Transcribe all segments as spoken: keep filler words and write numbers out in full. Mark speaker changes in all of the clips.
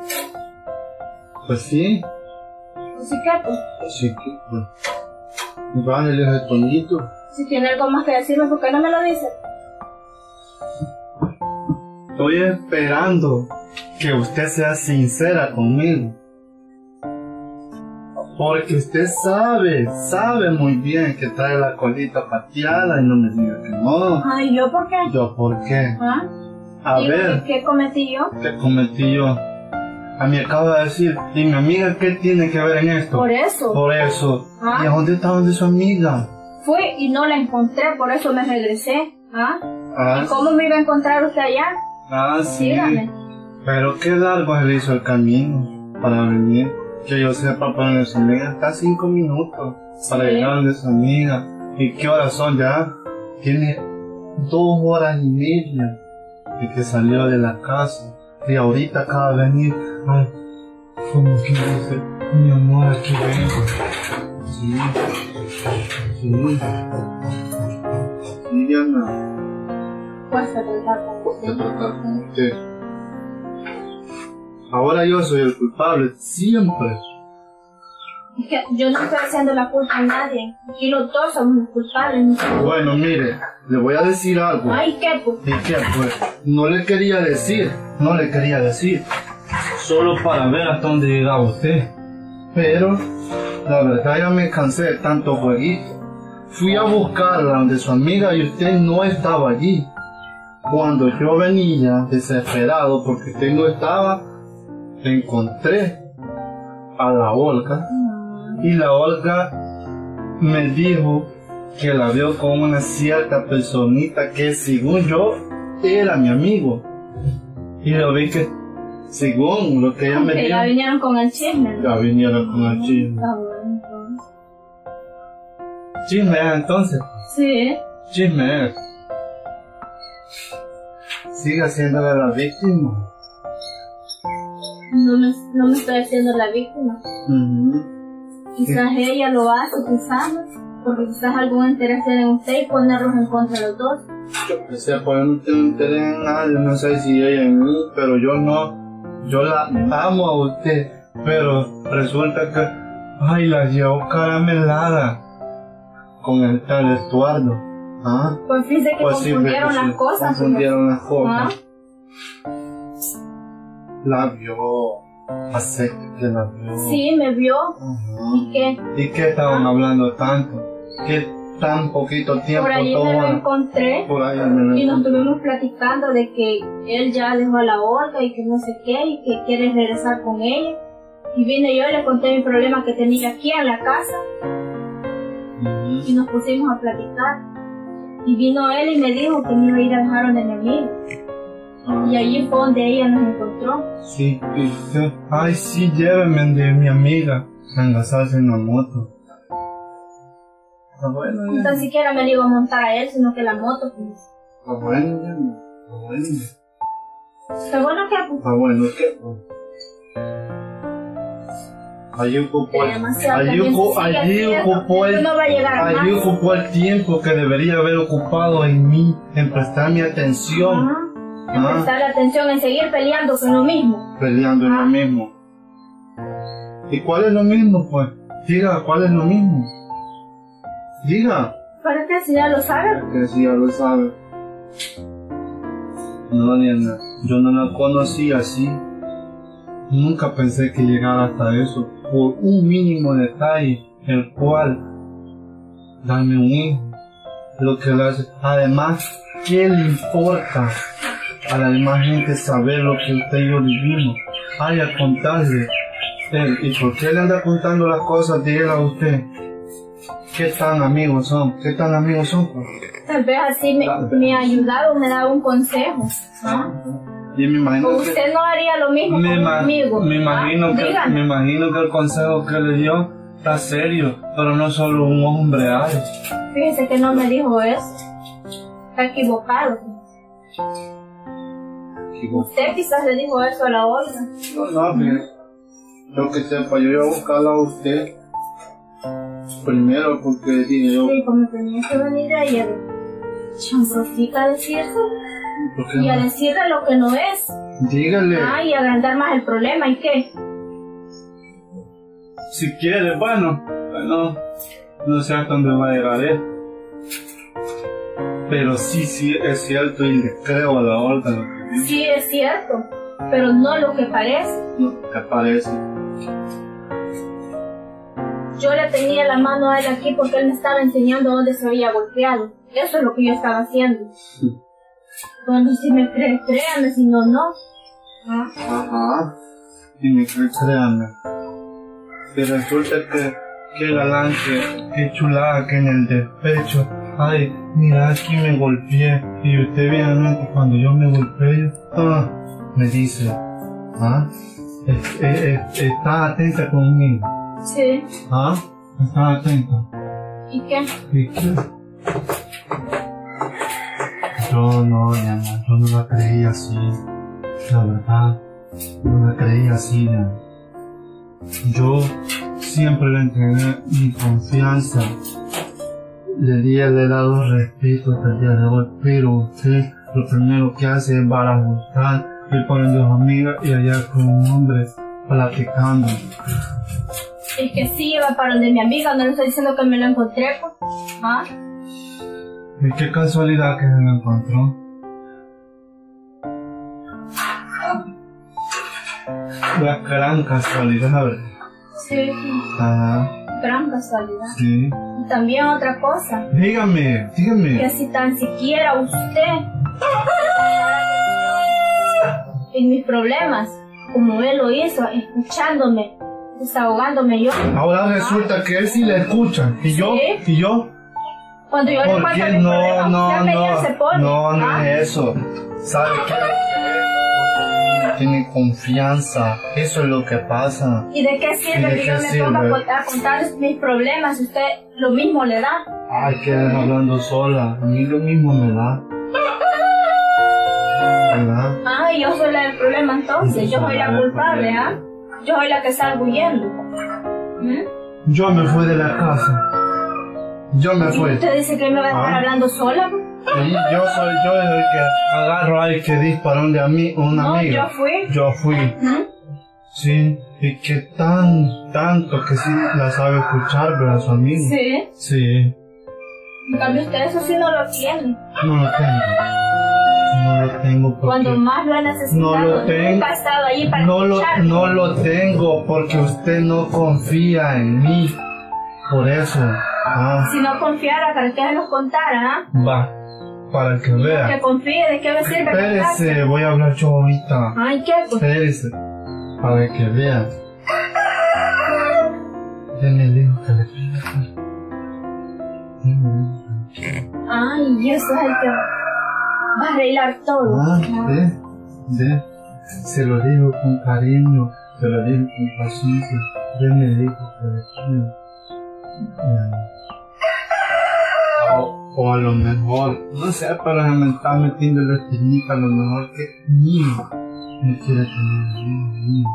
Speaker 1: Pues sí.
Speaker 2: ¿Pues sí qué, pues?
Speaker 1: Pues sí, que, pues. Bájale el tonito.
Speaker 2: Si tiene algo más que decirme, ¿por qué no me lo dice?
Speaker 1: Estoy esperando que usted sea sincera conmigo. Porque usted sabe, sabe muy bien que trae la colita pateada y no me diga que no.
Speaker 2: Ay, ¿yo por qué?
Speaker 1: ¿Yo por qué?
Speaker 2: ¿Ah?
Speaker 1: A
Speaker 2: ¿Y
Speaker 1: ver,
Speaker 2: ¿qué, ¿qué cometí yo?
Speaker 1: ¿qué cometí yo? A mí acaba de decir, ¿y mi amiga qué tiene que ver en esto?
Speaker 2: Por eso.
Speaker 1: Por eso.
Speaker 2: ¿Ah?
Speaker 1: ¿Y a dónde está donde su amiga?
Speaker 2: Fui y no la encontré, por eso me regresé. ¿Ah?
Speaker 1: Ah,
Speaker 2: ¿Y cómo me iba a encontrar usted allá?
Speaker 1: ah sí.
Speaker 2: Dígame.
Speaker 1: Pero qué largo se le hizo el camino para venir. Que yo sepa, para su amiga está cinco minutos para
Speaker 2: Sí.
Speaker 1: llegar de su amiga. ¿Y qué horas son ya? Tiene dos horas y media de que salió de la casa. Y ahorita acaba de venir. Ay, como que dice, mi amor, aquí vengo. Sí, sí. Sí, Diana.
Speaker 2: Cuesta tratar con
Speaker 1: Cuesta
Speaker 2: usted.
Speaker 1: tratar con usted. Ahora yo soy el culpable, siempre.
Speaker 2: Es que yo no estoy haciendo la culpa a nadie. Aquí los dos somos culpables.
Speaker 1: Bueno, mire, le voy a decir algo.
Speaker 2: Ay, ¿qué, pues?
Speaker 1: ¿Y qué pues? No le quería decir, no le quería decir. Solo para ver hasta dónde llegaba usted. Pero, la verdad ya me cansé de tanto jueguito. Fui a buscarla donde su amiga y usted no estaba allí. Cuando yo venía desesperado porque usted no estaba, encontré a la Olga. Y la Olga me dijo que la vio con una cierta personita que según yo era mi amigo. Y lo vi que según lo que ella me
Speaker 2: Que
Speaker 1: dijo,
Speaker 2: ya vinieron con el chisme, ¿no?
Speaker 1: ya vinieron con el chisme.
Speaker 2: Está bueno, entonces.
Speaker 1: Chisme es entonces,
Speaker 2: Sí.
Speaker 1: chisme es. Sigue haciéndole la víctima.
Speaker 2: No me, no me estoy haciendo la víctima.
Speaker 1: Ujú.
Speaker 2: Quizás ella lo hace, quizás no, porque quizás algún interés tiene en usted y ponerlos en contra de los dos.
Speaker 1: Yo que sé, pues yo no tengo interés en nadie, no sé si ella en mí, pero yo no, yo la amo a usted, pero resulta que, ay, la llevo caramelada con el tal Estuardo, ¿ah?
Speaker 2: Pues fíjese que
Speaker 1: Pues sí,
Speaker 2: confundieron
Speaker 1: que sí,
Speaker 2: las cosas.
Speaker 1: confundieron las
Speaker 2: ¿Ah?
Speaker 1: cosas, la vio, acepte que la vio.
Speaker 2: Sí, me vio.
Speaker 1: Ajá.
Speaker 2: ¿Y qué?
Speaker 1: ¿Y qué estaban hablando tanto? ¿Qué tan poquito tiempo
Speaker 2: Por allí me lo encontré
Speaker 1: Por ahí me lo
Speaker 2: y nos
Speaker 1: encontré.
Speaker 2: estuvimos platicando de que él ya dejó a la Olga y que no sé qué y que quiere regresar con ella. Y vine yo y le conté mi problema que tenía aquí en la casa
Speaker 1: Ujú.
Speaker 2: y nos pusimos a platicar. Y vino él y me dijo que me iba a ir a dejar donde mi amiga.
Speaker 1: Ah.
Speaker 2: Y allí fue donde ella nos encontró.
Speaker 1: Sí, y usted, ay, sí, llévenme de mi amiga a enlazarse en la moto. Está bueno,
Speaker 2: Ni
Speaker 1: ya.
Speaker 2: tan siquiera me la iba a montar a él, sino que la moto. Pues.
Speaker 1: Está bueno, ya. Está bueno.
Speaker 2: ¿Está bueno qué? Pues?
Speaker 1: Está bueno, ¿qué? Allí ocupó,
Speaker 2: Que demasiado
Speaker 1: allí
Speaker 2: también
Speaker 1: ocupó,
Speaker 2: se sigue
Speaker 1: allí
Speaker 2: haciendo,
Speaker 1: ocupó el,
Speaker 2: esto no va a llegar a
Speaker 1: allí
Speaker 2: más.
Speaker 1: ocupó el tiempo que debería haber ocupado en mí, en prestarme atención,
Speaker 2: Ajá. En
Speaker 1: Ah.
Speaker 2: prestarle atención, en seguir peleando con lo mismo.
Speaker 1: peleando en
Speaker 2: Ah.
Speaker 1: lo mismo. ¿Y cuál es lo mismo, pues? Diga, ¿cuál es lo mismo? Diga.
Speaker 2: ¿Para qué? Si ya lo sabe.
Speaker 1: Que si ya lo sabe. No, Diana, yo no la conocí así. Nunca pensé que llegara hasta eso, por un mínimo detalle, el cual, darme un hijo, lo que le hace. Además, ¿qué le importa a la demás gente saber lo que usted y yo vivimos? Ay, a contarle. Eh, ¿Y por qué le anda contando las cosas? Dígale a usted. ¿Qué tan amigos son? ¿Qué tan amigos son?
Speaker 2: Tal vez así me, me ha ayudado, me ha dado un consejo. ¿Ah?
Speaker 1: Y me imagino
Speaker 2: O
Speaker 1: que...
Speaker 2: usted no haría lo mismo
Speaker 1: Me,
Speaker 2: con un
Speaker 1: ima-
Speaker 2: amigo.
Speaker 1: me imagino
Speaker 2: ¿Ah?
Speaker 1: que
Speaker 2: Dígame.
Speaker 1: me imagino que el consejo que le dio está serio, pero no solo un hombre hay.
Speaker 2: Fíjese que no me dijo eso. Está equivocado. Usted quizás le dijo eso a la Olga.
Speaker 1: No, no, mire. Yo que sepa, yo iba a buscarla a usted primero porque dije yo,
Speaker 2: Sí, como tenía que venir de ayer. Chanzofica a decirse
Speaker 1: ¿por qué
Speaker 2: y a
Speaker 1: no?
Speaker 2: decirle lo que no es.
Speaker 1: Dígale.
Speaker 2: Ah, y agrandar más el problema, ¿y qué?
Speaker 1: Si quiere, bueno, bueno, no sé hasta dónde va a llegar él. Pero sí, sí, es cierto y le creo a la Olga lo que dice.
Speaker 2: Sí, es cierto, pero no lo que parece.
Speaker 1: No, ¿qué parece?
Speaker 2: Yo le tenía la mano a él aquí porque él me estaba enseñando dónde se había golpeado. Eso es lo que yo estaba haciendo.
Speaker 1: Sí.
Speaker 2: Bueno, si me cree, créanme, si no, no. ¿Ah?
Speaker 1: Ajá. Y me cree, créanme. Pero resulta que, que galán, que, que chulada, que en el despecho. Ay, mira, aquí me golpeé. Y usted viene que cuando yo me golpeé, ah, me dice, ah, es, es, es, está atenta conmigo.
Speaker 2: Sí.
Speaker 1: Ah, está atenta.
Speaker 2: ¿Y qué?
Speaker 1: ¿Y qué? Yo no, Diana, yo no la creía así. La verdad, no la creía así, Diana. Yo siempre le entregué mi confianza. Le di, le he dado respeto hasta el día de hoy, pero usted lo primero que hace es barajustar, ir con dos amigas y allá con un hombre platicando.
Speaker 2: Es que sí, iba para donde mi amiga, no le estoy diciendo que me lo encontré, pues. ¿Ah?
Speaker 1: Y qué casualidad que se lo encontró. La gran casualidad, ¿verdad?
Speaker 2: Sí,
Speaker 1: Ajá.
Speaker 2: gran casualidad.
Speaker 1: Sí.
Speaker 2: Y también otra cosa,
Speaker 1: Dígame, dígame.
Speaker 2: que si tan siquiera usted en mis problemas, como él lo hizo, escuchándome, desahogándome yo.
Speaker 1: Ahora resulta que él sí le escucha. ¿Y yo?
Speaker 2: Sí.
Speaker 1: ¿Y yo?
Speaker 2: Cuando yo le
Speaker 1: ¿Por
Speaker 2: cuento
Speaker 1: qué?
Speaker 2: mis
Speaker 1: No,
Speaker 2: problemas,
Speaker 1: no,
Speaker 2: usted medio se
Speaker 1: no.
Speaker 2: pone.
Speaker 1: No, no
Speaker 2: ¿Ah?
Speaker 1: es eso. ¿Sabe qué? Tiene confianza. Eso es lo que pasa.
Speaker 2: ¿Y de qué sirve
Speaker 1: ¿Y de
Speaker 2: que
Speaker 1: qué
Speaker 2: yo me
Speaker 1: sirve?
Speaker 2: ponga a co- a contar mis problemas si usted lo mismo le da?
Speaker 1: Ay, quedas hablando sola. A mí lo mismo me da. ¿Verdad?
Speaker 2: Ah, y yo soy la del problema entonces, yo soy la culpable, ¿ah? Yo soy la que salgo huyendo. ¿Mm?
Speaker 1: Yo me fui de la casa. Yo me
Speaker 2: ¿Y
Speaker 1: fui.
Speaker 2: usted dice que me va a estar
Speaker 1: Ah.
Speaker 2: hablando sola?
Speaker 1: Sí, yo soy yo el que agarro ahí que dispara un de ami un
Speaker 2: No,
Speaker 1: amigo.
Speaker 2: yo fui.
Speaker 1: Yo fui.
Speaker 2: ¿Mm?
Speaker 1: Sí, y que tan, tanto que sí la sabe escuchar, ¿verdad, su amigo?
Speaker 2: Sí.
Speaker 1: Sí,
Speaker 2: En cambio usted eso sí no lo tiene.
Speaker 1: no lo tengo. No lo tengo porque...
Speaker 2: Cuando más lo ha necesitado,
Speaker 1: No lo tengo.
Speaker 2: nunca ha estado allí para
Speaker 1: no lo,
Speaker 2: escucharme.
Speaker 1: no lo tengo porque usted no confía en mí. Por eso, ah,
Speaker 2: Si no confiara, ¿para qué nos contara, ah?
Speaker 1: va, para que
Speaker 2: Que
Speaker 1: vea.
Speaker 2: confíe, ¿de qué me sirve contarse?
Speaker 1: Espérese, voy a hablar yo ahorita.
Speaker 2: Ay, ¿qué? Pues,
Speaker 1: Espérese, para que vea. Deme el hijo que le pide. Deme el hijo.
Speaker 2: ay, y eso es el que va a arreglar todo.
Speaker 1: Ah,
Speaker 2: ¿no?
Speaker 1: ve, ve. Se lo digo con cariño, se lo digo con paciencia. Deme el hijo que le pide. O, o a lo mejor, no sé, pero se me está metiendo la espinita, a lo mejor que mío me quiere tener mío.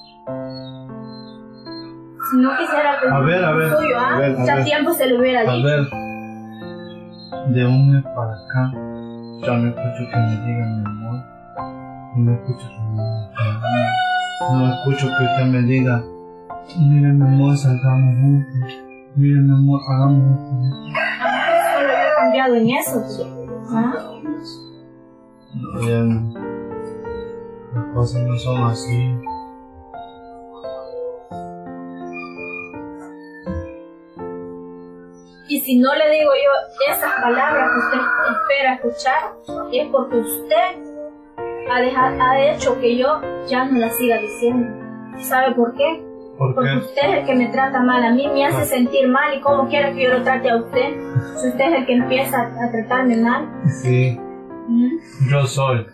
Speaker 2: Si no quisiera que
Speaker 1: A ver, a ver,
Speaker 2: suyo, ¿ah?
Speaker 1: a ver, a
Speaker 2: ya
Speaker 1: ver.
Speaker 2: tiempo se lo hubiera
Speaker 1: A
Speaker 2: dicho.
Speaker 1: ver, de un mes para acá, ya no escucho que me digan mi amor, no escucho que me digan mi amor, no escucho que usted me diga, mire mi amor, salgamos juntos, mire mi amor, hagamos juntos.
Speaker 2: Ah, solo yo he cambiado en eso. ¿Ah?
Speaker 1: No, bien, las cosas no son así.
Speaker 2: Y si no le digo yo esas palabras que usted espera escuchar, es porque usted ha, dejado, ha hecho que yo ya no las siga diciendo. ¿Sabe por qué?
Speaker 1: ¿Por
Speaker 2: Porque
Speaker 1: qué?
Speaker 2: usted es el que me trata mal a mí, me hace sentir mal, y cómo quiere que yo lo trate a usted. Si usted es el que empieza a tratarme mal.
Speaker 1: Sí,
Speaker 2: ¿Mm?
Speaker 1: yo soy.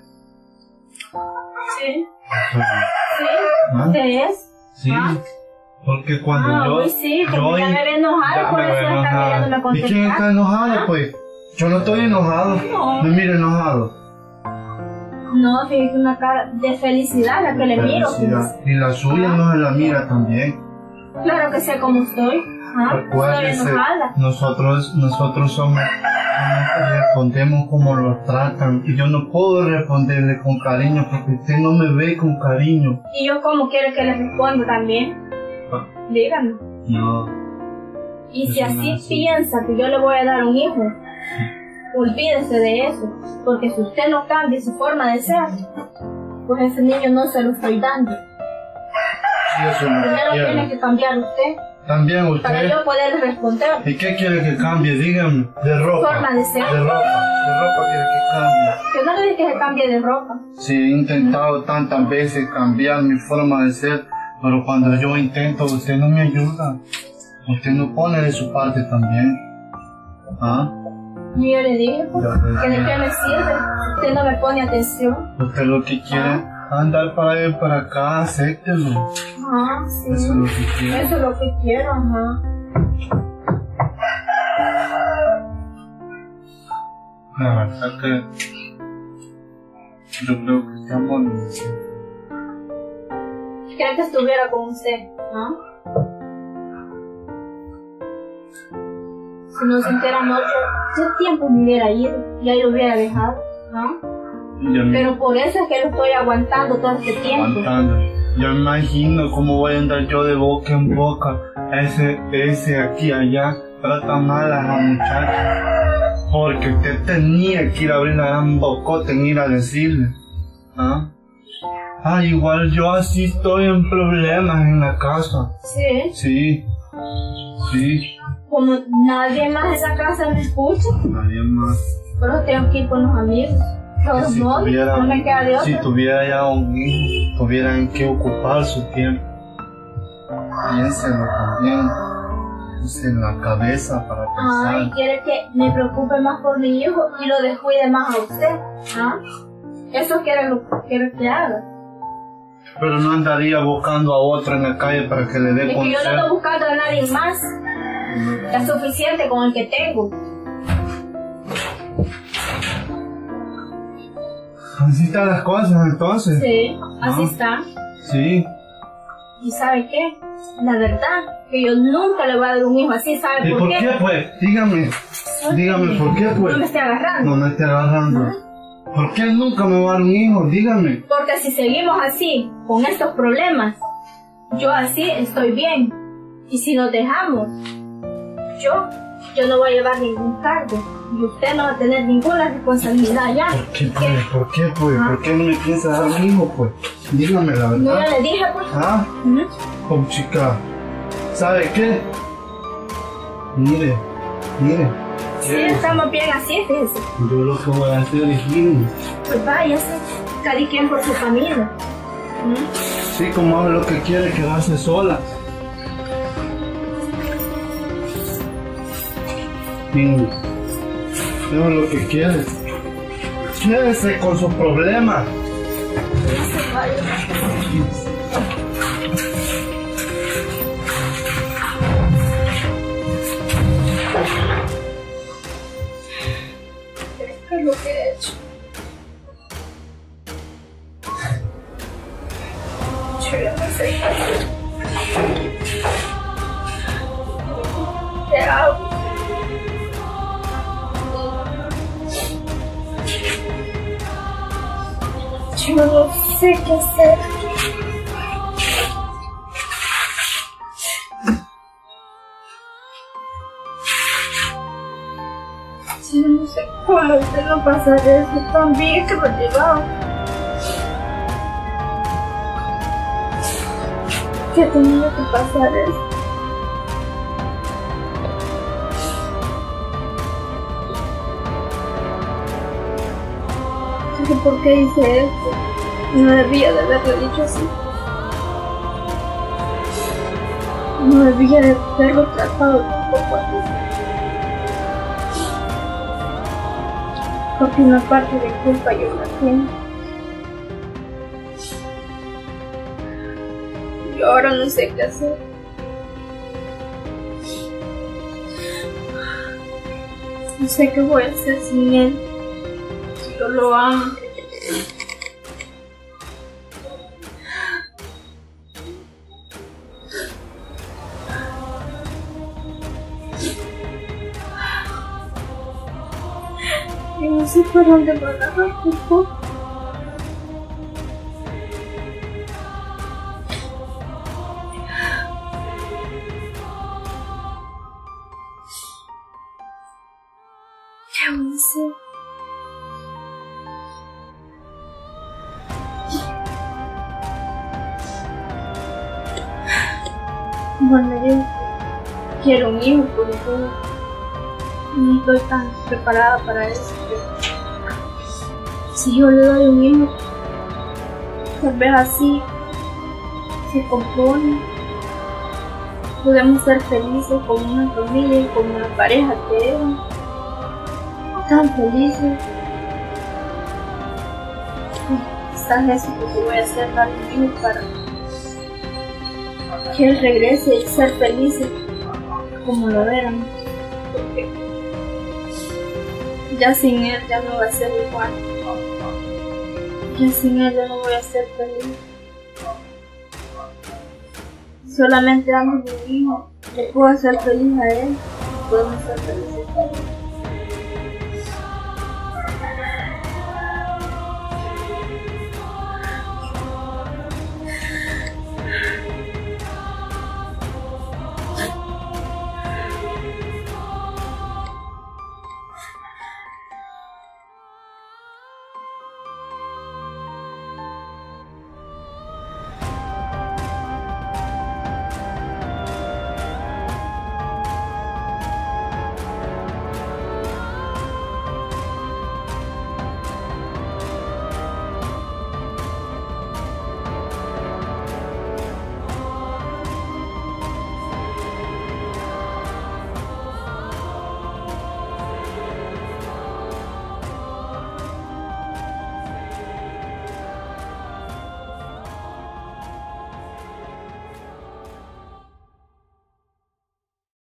Speaker 2: Sí,
Speaker 1: ¿Ah?
Speaker 2: sí, usted es.
Speaker 1: Sí,
Speaker 2: ¿Ah?
Speaker 1: porque cuando
Speaker 2: Ah,
Speaker 1: yo...
Speaker 2: pues sí, porque
Speaker 1: yo
Speaker 2: ya me ve enojada,
Speaker 1: ya
Speaker 2: por
Speaker 1: me
Speaker 2: eso
Speaker 1: veo
Speaker 2: está
Speaker 1: enojada.
Speaker 2: queriéndome
Speaker 1: ¿Y
Speaker 2: contestar.
Speaker 1: quién está enojado,
Speaker 2: ¿Ah?
Speaker 1: pues? Yo no estoy enojado.
Speaker 2: No.
Speaker 1: Me mira enojado.
Speaker 2: No, fíjate, una cara de felicidad la que le miro.
Speaker 1: Felicidad. Y la suya
Speaker 2: ¿Ah?
Speaker 1: no se la mira también.
Speaker 2: Claro que sé cómo estoy. ¿Ah? Estoy
Speaker 1: Recuérdese,
Speaker 2: enojada.
Speaker 1: nosotros, nosotros somos respondemos como lo tratan y yo no puedo responderle con cariño porque usted no me ve con cariño.
Speaker 2: ¿Y yo cómo quiere que le responda también?
Speaker 1: Ah.
Speaker 2: Dígame.
Speaker 1: No.
Speaker 2: Y si así piensa que yo le voy a dar un hijo, olvídese de eso, porque si usted no cambia su forma de ser, pues ese niño no se lo estoy dando.
Speaker 1: Sí, eso no
Speaker 2: Primero
Speaker 1: quiero.
Speaker 2: tiene que cambiar usted.
Speaker 1: También usted.
Speaker 2: Para yo poder responder.
Speaker 1: ¿Y qué quiere que cambie? Dígame. De ropa.
Speaker 2: Forma de ser.
Speaker 1: De ropa. De ropa quiere que cambie.
Speaker 2: Yo no le dije que se cambie de ropa.
Speaker 1: Sí, he intentado tantas veces cambiar mi forma de ser, pero cuando yo intento, usted no me ayuda. Usted no pone de su parte también. ¿Ah?
Speaker 2: Y yo le dije, pues, que de qué me sirve. Usted no me pone atención.
Speaker 1: Usted lo que quiere andar para allá y para acá, acéptelo.
Speaker 2: Ah, sí.
Speaker 1: Eso es lo que quiere.
Speaker 2: Eso es lo que quiero, ajá.
Speaker 1: La verdad que yo creo que estamos...
Speaker 2: Quería que estuviera con usted, ¿ah? Si no sintiera amor, yo tiempo me hubiera ido, ya lo hubiera dejado, ¿ah? Pero por eso es que lo estoy aguantando todo este tiempo.
Speaker 1: Aguantando. Yo me imagino cómo voy a andar yo de boca en boca. Ese, ese aquí, allá, trata mal a la muchacha. Porque usted tenía que ir a abrir la gran bocota en ir a decirle. ¿Ah? Ah, igual yo así estoy en problemas en la casa.
Speaker 2: Sí.
Speaker 1: Sí. Sí.
Speaker 2: Como nadie más en esa casa me escucha,
Speaker 1: Nadie más.
Speaker 2: pero tengo que ir con los amigos. De todos
Speaker 1: Si
Speaker 2: modos,
Speaker 1: tuviera,
Speaker 2: no me queda de otra.
Speaker 1: si tuviera ya un hijo, tuviera en qué ocupar su tiempo. Piénselo también. Puse en la cabeza para pensar.
Speaker 2: Ay, quiere que me preocupe más por mi hijo y lo descuide más a usted, ¿ah? Eso quiere lo quiere que haga.
Speaker 1: Pero no andaría buscando a otro en la calle para que le dé
Speaker 2: Es que yo no
Speaker 1: consejo.
Speaker 2: estoy buscando a nadie más. Es suficiente con el que tengo.
Speaker 1: Así están las cosas entonces.
Speaker 2: Sí, así
Speaker 1: Ah.
Speaker 2: está.
Speaker 1: Sí.
Speaker 2: ¿Y sabe qué? La verdad, que yo nunca le voy a dar un hijo así, ¿sabe
Speaker 1: ¿Y
Speaker 2: por,
Speaker 1: por
Speaker 2: qué?
Speaker 1: qué pues? Dígame. Dígame, ¿por qué pues?
Speaker 2: No me esté agarrando.
Speaker 1: No me esté agarrando. ¿Por qué nunca me va a dar un hijo? Dígame.
Speaker 2: Porque si seguimos así, con estos problemas, yo así estoy bien. Y si nos dejamos, yo, yo no voy a llevar ningún cargo. Y usted no va a tener ninguna responsabilidad ya.
Speaker 1: ¿Por qué pues? ¿Por qué pues?
Speaker 2: Ah.
Speaker 1: ¿Por qué no me piensa dar un hijo pues? Dígame la
Speaker 2: No,
Speaker 1: verdad.
Speaker 2: yo le dije, pues.
Speaker 1: ¿Ah?
Speaker 2: Ujú.
Speaker 1: Oh, chica. ¿Sabe qué? Mire, mire.
Speaker 2: Sí, estamos bien así, fíjese.
Speaker 1: Yo lo que voy a hacer es irme.
Speaker 2: Pues váyase, cada quien por su familia. ¿Mm?
Speaker 1: Sí, como hago lo que quiere, quedarse sola. Niño, hago lo que quiere. Quédese con sus problemas.
Speaker 2: No se vaya. ¿Qué es lo que he hecho? Yo ya no sé qué hacer. ¿Qué hago? Yo no sé qué hacer. Yo no sé cómo usted no pasar eso tan bien que lo llevaba. Que tenía que pasar eso. No sé por qué hice esto. No debía de haberlo dicho así. No debía de haberlo tratado tampoco así. Porque una parte de culpa yo la tengo. Yo ahora no sé qué hacer. No sé qué voy a hacer sin él. Si yo lo amo. no sé por dónde me agarrar, por favor. ¿Qué voy a hacer? Bueno, yo quiero un hijo, pero no estoy tan preparada para eso. Si yo le doy un hijo, tal vez así se compone. Podemos ser felices con una familia y con una pareja que es tan felices. Quizás eso es lo que voy a hacer, dar un hijo para que él regrese y ser felices como lo eran, porque ya sin él ya no va a ser igual, ya sin él ya no voy a ser feliz. Solamente dando mi hijo le puedo hacer feliz a él, podemos ser felices.